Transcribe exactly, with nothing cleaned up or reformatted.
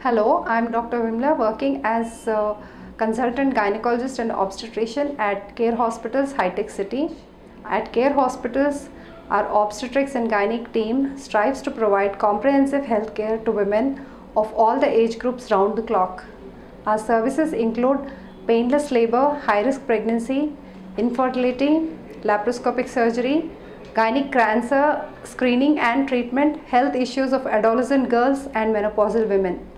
Hello, I'm Doctor Vimala, working as a consultant gynecologist and obstetrician at Care Hospitals, High Tech City. At Care Hospitals, our obstetrics and gynec team strives to provide comprehensive health care to women of all the age groups round the clock. Our services include painless labor, high-risk pregnancy, infertility, laparoscopic surgery, gynec cancer screening and treatment, health issues of adolescent girls and menopausal women.